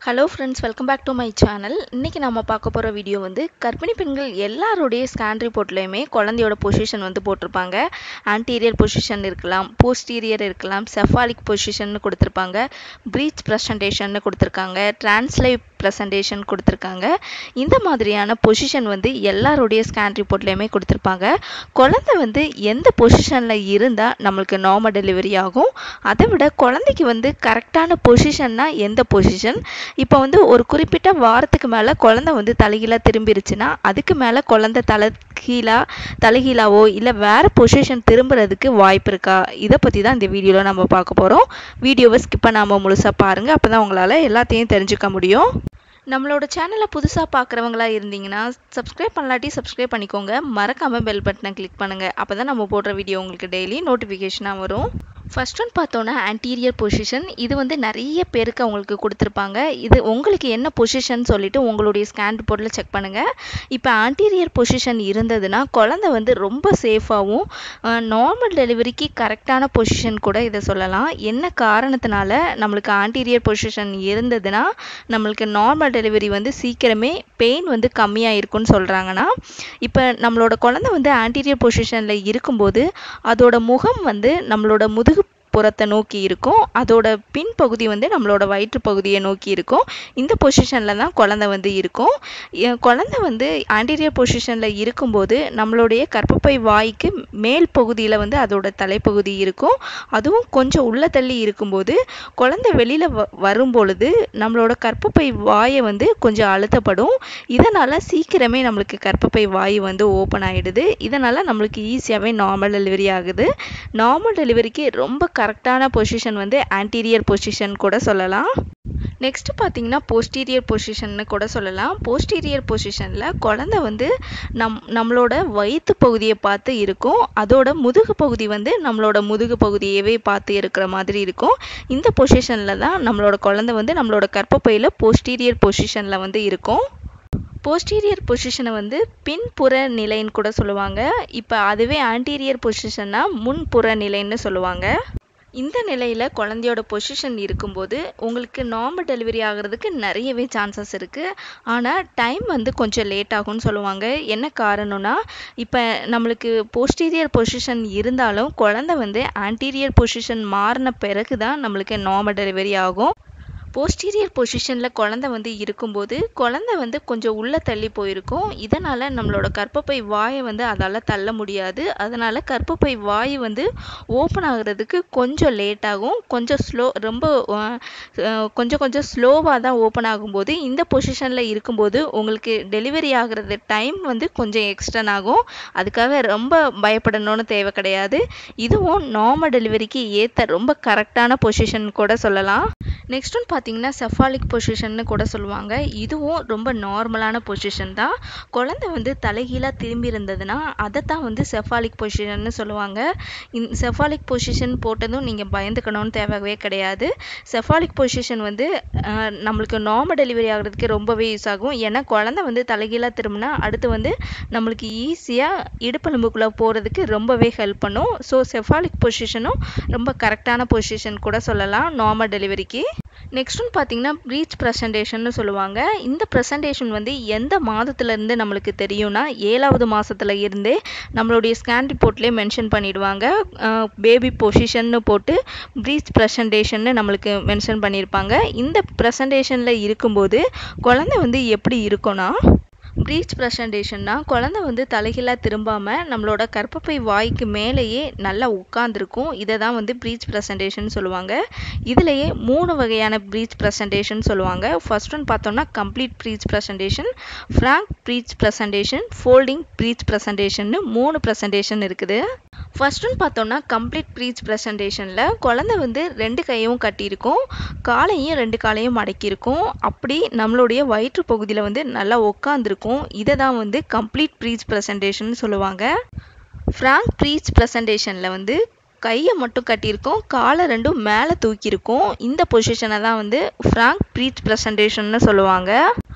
Hello friends, welcome back to my channel. இன்னைக்கு நாம பார்க்க போற வீடியோ வந்து கர்ப்பிணி பெண்கள் எல்லாரோட ஸ்கேன் ரிப்போர்ட்லயுமே குழந்தையோட பொசிஷன் வந்து போட்டுருப்பாங்க. anterior பொசிஷன் இருக்கலாம், posterior இருக்கலாம், cephalic பொசிஷன் கொடுத்திருப்பாங்க, breech presentation கொடுத்திருக்காங்க, translate presentation கொடுத்திருக்காங்க. இந்த மாதிரியான பொசிஷன் வந்து எல்லாரோட ஸ்கேன் ரிப்போர்ட்லயுமே கொடுத்திருப்பாங்க. குழந்தை வந்து எந்த பொசிஷன்ல இருந்தா நமக்கு நார்மல் டெலிவரி ஆகும், அதை விட குழந்தைக்கு வந்து கரெக்டான பொசிஷன்னா எந்த பொசிஷன், இப்போ வந்து ஒரு குறிப்பிட்ட வாரத்துக்கு மேலே குழந்தை வந்து தலைகீழாக திரும்பிருச்சுன்னா அதுக்கு மேலே குழந்தை தலைகீழாவோ இல்லை வேறு பொசிஷன் திரும்புறதுக்கு வாய்ப்பு இருக்கா, இதை பற்றி தான் இந்த வீடியோவில் நம்ம பார்க்க போகிறோம். வீடியோவை ஸ்கிப் பண்ணாமல் முழுசாக பாருங்கள், அப்போ தான் உங்களால் எல்லாத்தையும் தெரிஞ்சுக்க முடியும். நம்மளோட சேனலை புதுசாக பார்க்குறவங்களா இருந்தீங்கன்னா சப்ஸ்கிரைப் பண்ணலாட்டி சப்ஸ்கிரைப் பண்ணிக்கோங்க, மறக்காமல் பெல் பட்டனை கிளிக் பண்ணுங்கள், அப்போ தான் நம்ம போடுற வீடியோ உங்களுக்கு டெய்லி நோட்டிஃபிகேஷனாக வரும். ஃபர்ஸ்ட் ஒன் பார்த்தோன்னா ஆன்டீரியர் பொசிஷன். இது வந்து நிறைய பேருக்கு அவங்களுக்கு கொடுத்துருப்பாங்க. இது உங்களுக்கு என்ன பொசிஷன் சொல்லிட்டு உங்களுடைய ஸ்கேன் ரிப்போர்ட்டில் செக் பண்ணுங்கள். இப்போ ஆன்டீரியர் பொசிஷன் இருந்ததுன்னா குழந்தை வந்து ரொம்ப சேஃபாகவும் நார்மல் டெலிவரிக்கு கரெக்டான பொசிஷன் கூட இதை சொல்லலாம். என்ன காரணத்தினால நம்மளுக்கு ஆன்டீரியர் பொசிஷன் இருந்ததுன்னா நம்மளுக்கு நார்மல் டெலிவரி வந்து சீக்கிரமே பெயின் வந்து கம்மியாக இருக்குன்னு சொல்கிறாங்கன்னா, இப்போ நம்மளோட குழந்தை வந்து ஆன்டீரியர் பொசிஷனில் இருக்கும்போது அதோட முகம் வந்து நம்மளோட முதுகு புறத்தை நோக்கி இருக்கும், அதோட பின்பகுதி வந்து நம்மளோட வயிற்று பகுதியை நோக்கி இருக்கும். இந்த பொசிஷனில் தான் குழந்தை வந்து இருக்கும். குழந்தை வந்து ஆன்டீரியர் பொசிஷனில் இருக்கும்போது நம்மளுடைய கர்ப்பப்பை வாய்க்கு மேல் பகுதியில் வந்து அதோட தலைப்பகுதி இருக்கும். அதுவும் கொஞ்சம் உள்ள தள்ளி இருக்கும்போது குழந்தை வெளியில் வரும் பொழுது நம்மளோட கர்ப்பப்பை வாயை வந்து கொஞ்சம் அழுத்தப்படும். இதனால் சீக்கிரமே நம்மளுக்கு கர்ப்பப்பை வாய் வந்து ஓப்பன் ஆகிடுது. இதனால் நம்மளுக்கு ஈஸியாகவே நார்மல் டெலிவரி ஆகுது. நார்மல் டெலிவரிக்கு ரொம்ப கரெக்டான பொசிஷன் வந்து ஆன்டீரியர் பொசிஷன் கூட சொல்லலாம். நெக்ஸ்ட் பார்த்தீங்கன்னா போஸ்டீரியர் பொசிஷன்னு கூட சொல்லலாம். போஸ்டீரியர் பொசிஷனில் குழந்தை வந்து நம்மளோட வயிற்று பகுதியை பார்த்து இருக்கும், அதோட முதுகு பகுதி வந்து நம்மளோட முதுகு பகுதியவே பார்த்து இருக்கிற மாதிரி இருக்கும். இந்த பொசிஷனில் தான் நம்மளோட குழந்தை வந்து நம்மளோட கர்ப்பப்பையில் போஸ்டீரியர் பொசிஷனில் வந்து இருக்கும். போஸ்டீரியர் பொசிஷனை வந்து பின்புற நிலைன்னு கூட சொல்லுவாங்க. இப்போ அதுவே ஆன்டீரியர் பொசிஷன்னா முன்புற நிலைன்னு சொல்லுவாங்க. இந்த நிலையில் குழந்தையோட பொசிஷன் இருக்கும்போது உங்களுக்கு நார்மல் டெலிவரி ஆகிறதுக்கு நிறையவே சான்சஸ் இருக்குது. ஆனால் டைம் வந்து கொஞ்சம் லேட் ஆகும்னு சொல்லுவாங்க. என்ன காரணம்னா, இப்போ நம்மளுக்கு போஸ்டீரியர் பொசிஷன் இருந்தாலும் குழந்தை வந்து ஆன்டீரியர் பொசிஷன் மாறின பிறகு தான் நம்மளுக்கு நார்மல் டெலிவரி ஆகும். போஸ்டீரியர் பொசிஷனில் குழந்தை வந்து இருக்கும்போது குழந்தை வந்து கொஞ்சம் உள்ளே தள்ளி போயிருக்கும். இதனால் நம்மளோட கர்ப்பப்பை வாயை வந்து அதால் தள்ள முடியாது. அதனால் கர்ப்பப்பை வாய் வந்து ஓப்பன் ஆகிறதுக்கு கொஞ்சம் லேட் ஆகும். கொஞ்சம் ஸ்லோவாக தான் ஓப்பன் ஆகும்போது இந்த பொசிஷனில் இருக்கும்போது உங்களுக்கு டெலிவரி ஆகிறது டைம் வந்து கொஞ்சம் எக்ஸ்டன் ஆகும். அதுக்காக ரொம்ப பயப்படணும்னு தேவை கிடையாது. இதுவும் நார்மல் டெலிவரிக்கு ஏற்ற ரொம்ப கரெக்டான பொசிஷன் கூட சொல்லலாம். நெக்ஸ்ட் ஒன் பார்த்தீங்கன்னா செஃபாலிக் பொசிஷன்னு கூட சொல்லுவாங்க. இதுவும் ரொம்ப நார்மலான பொசிஷன் தான். குழந்தை வந்து தலைகீழாக திரும்பி இருந்ததுன்னா அதை தான் வந்து செஃபாலிக் பொசிஷன்னு சொல்லுவாங்க. செஃபாலிக் பொசிஷன் போட்டதும் நீங்கள் பயந்துக்கணும்னு தேவையே கிடையாது. செஃபாலிக் பொசிஷன் வந்து நம்மளுக்கு நார்மல் டெலிவரி ஆகிறதுக்கு ரொம்பவே யூஸ் ஆகும். ஏன்னா குழந்தை வந்து தலைகீழாக திரும்பினா அடுத்து வந்து நம்மளுக்கு ஈஸியாக இடுப்பெலும்புக்குள்ளே போகிறதுக்கு ரொம்பவே ஹெல்ப் பண்ணும். ஸோ செஃபாலிக் பொசிஷனும் ரொம்ப கரெக்டான பொசிஷன் கூட சொல்லலாம் நார்மல் டெலிவரிக்கு. நெக்ஸ்ட் ஒன்று பார்த்தீங்கன்னா ப்ரீச் ப்ரெசன்டேஷன்னு சொல்லுவாங்க. இந்த ப்ரெசன்டேஷன் வந்து எந்த மாதத்துலேருந்து நம்மளுக்கு தெரியும்னா 7வது மாதத்துல இருந்தே நம்மளுடைய ஸ்கேன் ரிப்போர்ட்லேயே மென்ஷன் பண்ணிடுவாங்க. பேபி பொசிஷன்னு போட்டு ப்ரீச் ப்ரெசன்டேஷன்னு நம்மளுக்கு மென்ஷன் பண்ணியிருப்பாங்க. இந்த ப்ரெசன்டேஷனில் இருக்கும்போது குழந்தை வந்து எப்படி இருக்கும்னா, ப்ரீச் ப்ரெசன்டேஷன்னா குழந்தை வந்து தலைகீழாக திரும்பாமல் நம்மளோட கர்ப்பப்பை வாய்க்கு மேலேயே நல்லா உட்காந்துருக்கும். இதை தான் வந்து ப்ரீச் ப்ரெசன்டேஷன் சொல்லுவாங்க. இதுலேயே 3 வகையான ப்ரீச் ப்ரெசன்டேஷன் சொல்லுவாங்க. ஃபர்ஸ்ட் ஒன் பார்த்தோம்னா complete breech presentation, frank breech presentation, folding breech ப்ரெசன்டேஷன்னு 3 ப்ரெசன்டேஷன் இருக்குது. ஃபர்ஸ்ட் ஒன் பார்த்தோம்னா கம்ப்ளீட் ப்ரீச் ப்ரெசன்டேஷனில் குழந்தை வந்து 2 கையும் கட்டியிருக்கும், காலையும் 2 காலையும் மடக்கியிருக்கும். அப்படி நம்மளுடைய வயிற்று பகுதியில் வந்து நல்லா உட்காந்துருக்கும். இதை தான் வந்து கம்ப்ளீட் ப்ரீச் ப்ரெசன்டேஷன் சொல்லுவாங்க. ஃப்ராங்க் ப்ரீச் ப்ரெசன்டேஷனில் வந்து கையை மட்டும் கட்டியிருக்கோம், காலை 2ம் மேலே தூக்கியிருக்கும். இந்த பொசிஷனை தான் வந்து ஃப்ராங்க் ப்ரீச் ப்ரெசன்டேஷன்னு சொல்லுவாங்க.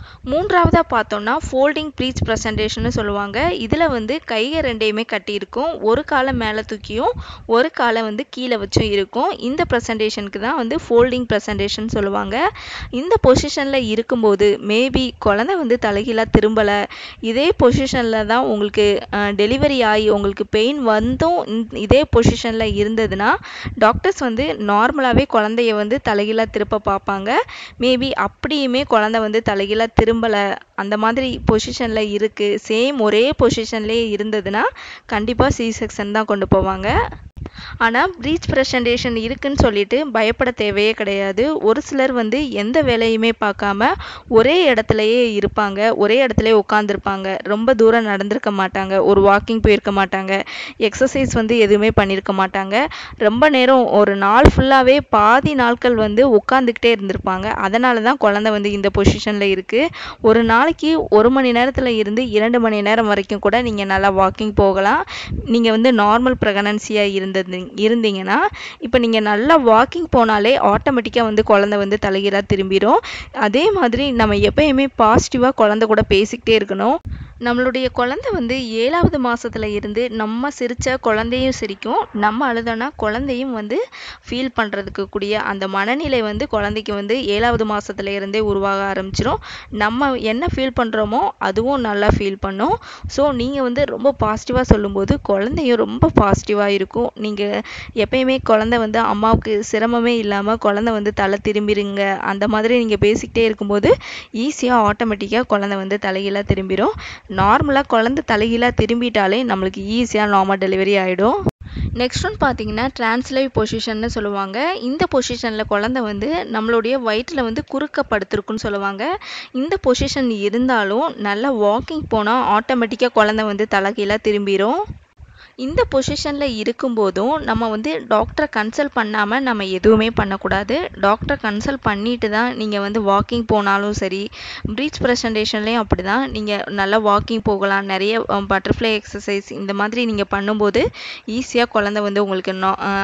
மூன்றாவதா பார்த்தோம்னா ஃபோல்டிங் ப்ரீச் ப்ரெசன்டேஷன்னு சொல்லுவாங்க. இதில் வந்து கையை ரெண்டையுமே கட்டியிருக்கும். ஒரு காலை மேலே தூக்கியும் ஒரு காலை வந்து கீழே வச்சும் இருக்கும். இந்த ப்ரெசன்டேஷனுக்கு தான் வந்து ஃபோல்டிங் ப்ரெசன்டேஷன் சொல்லுவாங்க. இந்த பொசிஷனில் இருக்கும்போது மேபி குழந்தை வந்து தலைகீழாக திரும்பலை, இதே பொசிஷனில் தான் உங்களுக்கு டெலிவரி ஆகி உங்களுக்கு பெயின் வந்தும் இதே பொசிஷனில் இருந்ததுன்னா டாக்டர்ஸ் வந்து நார்மலாகவே குழந்தைய வந்து தலைகீழாக திருப்ப பார்ப்பாங்க. மேபி அப்படியுமே குழந்தை வந்து தலைகீழாக திரும்பலை, அந்த மாதிரி பொசிஷனில் இருக்குது, சேம் ஒரே பொசிஷன்லேயே இருந்ததுன்னா கண்டிப்பாக சி செக்ஷன் தான் கொண்டு போவாங்க. ஆனால் ப்ரீச் ப்ரெசன்டேஷன் இருக்குன்னு சொல்லிட்டு பயப்பட தேவையே கிடையாது. ஒரு சிலர் வந்து எந்த வேலையுமே பார்க்காம ஒரே இடத்துலையே இருப்பாங்க, ஒரே இடத்துலையே உட்காந்துருப்பாங்க, ரொம்ப தூரம் நடந்திருக்க மாட்டாங்க, ஒரு வாக்கிங் போயிருக்க மாட்டாங்க, எக்ஸசைஸ் வந்து எதுவுமே பண்ணியிருக்க மாட்டாங்க, ரொம்ப நேரம் ஒரு நாள் ஃபுல்லாகவே பாதி நாட்கள் வந்து உட்காந்துக்கிட்டே இருந்திருப்பாங்க. அதனால தான் குழந்தை வந்து இந்த பொசிஷனில் இருக்குது. ஒரு நாளைக்கு 1 மணி நேரத்தில் இருந்து 2 மணி நேரம் வரைக்கும் கூட நீங்கள் நல்லா வாக்கிங் போகலாம். நீங்கள் வந்து நார்மல் ப்ரெக்னன்சியாக இருந்தீங்கன்னா இப்போ நீங்கள் நல்லா வாக்கிங் போனாலே ஆட்டோமேட்டிக்காக வந்து குழந்தை வந்து தலைகீழாக திரும்பிடும். அதே மாதிரி நம்ம எப்பயுமே பாசிட்டிவாக குழந்தை கூட பேசிக்கிட்டே இருக்கணும். நம்மளுடைய குழந்தை வந்து 7வது மாதத்தில் இருந்து நம்ம சிரித்த குழந்தையும் சிரிக்கும், நம்ம அழுதோன்னா குழந்தையும் வந்து ஃபீல் பண்ணுறதுக்கு கூடிய அந்த மனநிலை வந்து குழந்தைக்கு வந்து 7வது மாதத்துல இருந்தே உருவாக ஆரம்பிச்சிடும். நம்ம என்ன ஃபீல் பண்ணுறோமோ அதுவும் நல்லா ஃபீல் பண்ணும். ஸோ நீங்கள் வந்து ரொம்ப பாசிட்டிவாக சொல்லும்போது குழந்தையும் ரொம்ப பாசிட்டிவாக இருக்கும். நீங்கள் எப்பயுமே குழந்தை வந்து அம்மாவுக்கு சிரமமே இல்லாமல் குழந்தை வந்து தலை திரும்பிடுங்க அந்த மாதிரி நீங்கள் பேசிக்கிட்டே இருக்கும்போது ஈஸியாக ஆட்டோமேட்டிக்காக குழந்தை வந்து தலைகீழாக திரும்பிடும். நார்மலாக குழந்தை தலைகீழாக திரும்பிட்டாலே நம்மளுக்கு ஈஸியாக நார்மல் டெலிவரி ஆகிடும். நெக்ஸ்ட் ஒன் பார்த்தீங்கன்னா டிரான்ஸ்லைவ் பொசிஷன்னு சொல்லுவாங்க. இந்த பொசிஷனில் குழந்தை வந்து நம்மளுடைய வயிற்றில் வந்து குறுக்க படுத்திருக்குன்னு சொல்லுவாங்க. இந்த பொசிஷன் இருந்தாலும் நல்லா வாக்கிங் போனால் ஆட்டோமேட்டிக்காக குழந்தை வந்து தலைகீழாக திரும்பிடும். இந்த பொசிஷனில் இருக்கும்போதும் நம்ம வந்து டாக்டரை கன்சல்ட் பண்ணாமல் நம்ம எதுவுமே பண்ணக்கூடாது. டாக்டரை கன்சல்ட் பண்ணிட்டு தான் நீங்கள் வந்து வாக்கிங் போனாலும் சரி, ப்ரீச் ப்ரெசன்டேஷன்லேயும் அப்படி தான் நீங்கள் நல்லா வாக்கிங் போகலாம். நிறைய பட்டர்ஃப்ளை எக்ஸசைஸ் இந்த மாதிரி நீங்கள் பண்ணும்போது ஈஸியாக குழந்தை வந்து உங்களுக்கு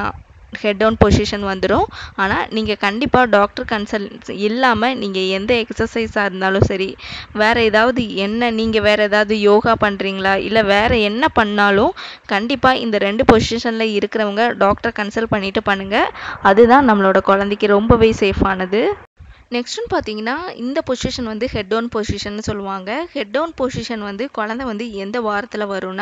ஹெட் டவுன் பொசிஷன் வந்துடும். ஆனால் நீங்கள் கண்டிப்பாக டாக்டர் கன்சல்ட் இல்லாமல் நீங்கள் எந்த எக்ஸசைஸாக இருந்தாலும் சரி, வேறு ஏதாவது நீங்கள் வேறு ஏதாவது யோகா பண்ணுறீங்களா இல்லை வேறு என்ன பண்ணாலும் கண்டிப்பாக இந்த 2 பொசிஷனில் இருக்கிறவங்க டாக்டர் கன்சல்ட் பண்ணிவிட்டு பண்ணுங்கள். அதுதான் நம்மளோட குழந்தைக்கு ரொம்பவே சேஃபானது. நெக்ஸ்ட்டுன்னு பார்த்தீங்கன்னா இந்த பொசிஷன் வந்து ஹெட் டவுன் பொசிஷன்னு சொல்லுவாங்க. ஹெட் டவுன் பொசிஷன் வந்து குழந்தை வந்து எந்த வாரத்தில் வரும்னா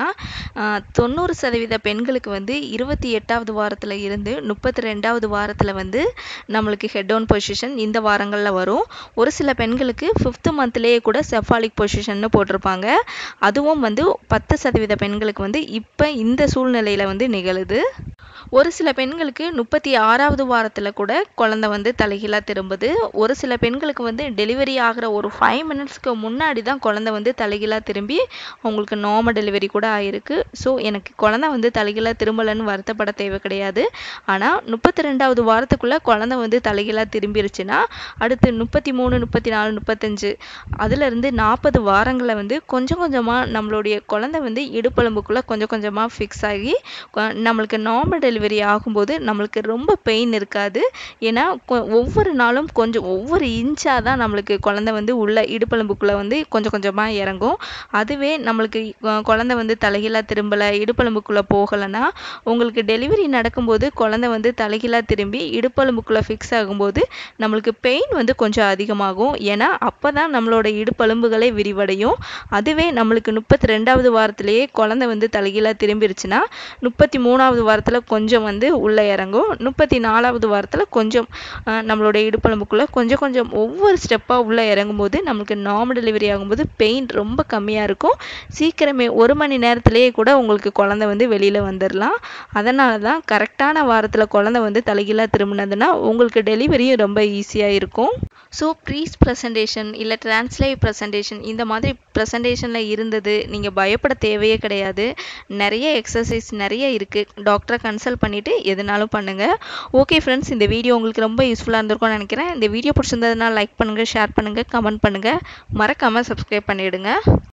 90% பெண்களுக்கு வந்து 28வது வாரத்தில் இருந்து 32வது வாரத்தில் வந்து நம்மளுக்கு ஹெட் டவுன் பொசிஷன் இந்த வாரங்களில் வரும். ஒரு சில பெண்களுக்கு 5th மந்த்லேயே கூட செஃபாலிக் பொசிஷன்னு போட்டிருப்பாங்க. அதுவும் வந்து 10% பெண்களுக்கு வந்து இப்போ இந்த சூழ்நிலையில் வந்து நிகழுது. ஒரு சில பெண்களுக்கு 36வது வாரத்தில் கூட குழந்தை வந்து தலைகீழாக திரும்புது. ஒரு சில பெண்களுக்கு வந்து டெலிவரி ஆகிற ஒரு 5 மினிட்ஸ்க்கு முன்னாடி தான் குழந்தை வந்து தலைகீழாக திரும்பி அவங்களுக்கு நார்மல் டெலிவரி கூட ஆயிருக்கு. ஸோ எனக்கு குழந்தை வந்து தலைகீழாக திரும்பலைன்னு வருத்தப்பட தேவை கிடையாது. ஆனால் 32வது வாரத்துக்குள்ளே குழந்தை வந்து தலைகீழாக திரும்பிருச்சுன்னா அடுத்து 33, 34, 35 அதுலேருந்து 40 வாரங்களில் வந்து கொஞ்சம் கொஞ்சமாக நம்மளுடைய குழந்தை வந்து இடுப்பெலும்புக்குள்ளே கொஞ்சம் கொஞ்சமாக ஃபிக்ஸ் ஆகி நம்மளுக்கு நார்மல் டெலிவரி ஆகும்போது நம்மளுக்கு ரொம்ப பெயின் இருக்காது. ஏன்னா ஒவ்வொரு நாளும் ஒவ்வொரு இன்ச்சாக தான் நம்மளுக்கு குழந்தை வந்து உள்ள இடுப்பெலும்புக்குள்ளே வந்து கொஞ்சம் கொஞ்சமாக இறங்கும். அதுவே நம்மளுக்கு குழந்தை வந்து தலைகீழாக திரும்பலை, இடுப்பெலும்புக்குள்ளே போகலைன்னா உங்களுக்கு டெலிவரி நடக்கும்போது குழந்தை வந்து தலைகீழாக திரும்பி இடுப்பெலும்புக்குள்ளே ஃபிக்ஸ் ஆகும்போது நம்மளுக்கு பெயின் வந்து கொஞ்சம் அதிகமாகும். ஏன்னா அப்போ தான் நம்மளோட இடுப்பெலும்புகளே விரிவடையும். அதுவே நம்மளுக்கு 32வது வாரத்திலேயே குழந்தை வந்து தலைகீழாக திரும்பிருச்சுன்னா 33வது வாரத்தில் கொஞ்சம் வந்து உள்ளே இறங்கும். 34வது வாரத்தில் கொஞ்சம் நம்மளுடைய இடுப்பெலும்புக்குள்ளே கொஞ்சம் கொஞ்சம் ஒவ்வொரு ஸ்டெப்பாக உள்ளே இறங்கும்போது நம்மளுக்கு நார்மல் டெலிவரி ஆகும்போது பெயின் ரொம்ப கம்மியாக இருக்கும். சீக்கிரமே 1 மணி நேரத்திலேயே கூட உங்களுக்கு குழந்தை வந்து வெளியில் வந்துடலாம். அதனால தான் கரெக்டான வாரத்தில் குழந்தை வந்து தலைகீழாக திரும்பினதுன்னா உங்களுக்கு டெலிவரியும் ரொம்ப ஈஸியாக இருக்கும். ஸோ ப்ரீச் ப்ரெசன்டேஷன் இல்லை டிரான்ஸ்லைவ் ப்ரெசன்டேஷன் இந்த மாதிரி ப்ரெசன்டேஷனில் இருந்தது நீங்கள் பயப்பட தேவையே கிடையாது. நிறைய எக்ஸசைஸ் நிறைய இருக்குது. டாக்டரை கன்சல்ட் பண்ணிவிட்டு எதுனாலும் பண்ணுங்கள். ஓகே ஃப்ரெண்ட்ஸ், இந்த வீடியோ உங்களுக்கு ரொம்ப யூஸ்ஃபுல்லாக இருந்திருக்கும்னு நினைக்கிறேன். இந்த வீடியோ பிடிச்சிருந்ததுன்னா லைக் பண்ணுங்கள், ஷேர் பண்ணுங்கள், கமெண்ட் பண்ணுங்கள், மறக்காமல் சப்ஸ்கிரைப் பண்ணிவிடுங்க.